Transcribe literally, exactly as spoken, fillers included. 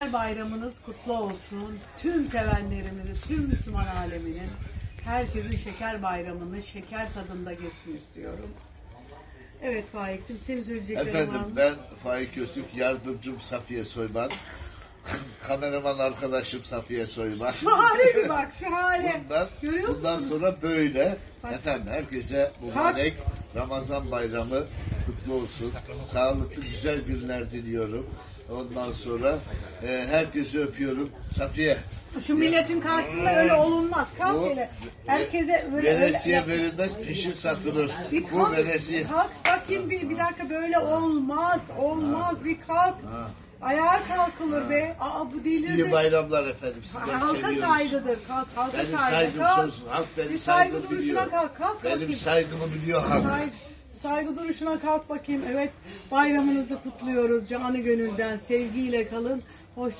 Bayramınız kutlu olsun. Tüm sevenlerimizi, tüm Müslüman aleminin herkesin şeker bayramını şeker tadında geçsin istiyorum. Evet Faik'cim, senin söyleyeceklerin var Efendim mı? ben Faik Öztürk, yardımcım Safiye Soyman, kameraman arkadaşım Safiye Soyman. Şu hale bir bak, şu hale. Bundan, Görüyor bundan musunuz? sonra böyle. Bak. Efendim herkese mübarek Ramazan bayramı kutlu olsun. Sağlıklı güzel günler diliyorum. Ondan sonra e, herkesi öpüyorum. Safiye. Şu milletin karşısında öyle olunmaz. Kalk Bu hele. Herkese böyle veresiye öyle. verilmez, peşin satılır. Bir Bu kalk, veresiye. kalk bakayım bir, bir dakika böyle olmaz, olmaz bir kalk. Ha. Ayağa kalkılır be. Aa bu delirdi. İyi bayramlar efendim. Sizleri Halka seviyoruz. saygıdır. Kalk, halka Benim saygı. saygım Kalk. sonsuz. Halk benim Bir saygı saygımı duruşuna biliyor. kalk. Kalk Benim bakayım. saygımı biliyor halk. Saygı, saygı duruşuna kalk bakayım. Evet, bayramınızı kutluyoruz. Canı gönülden sevgiyle kalın.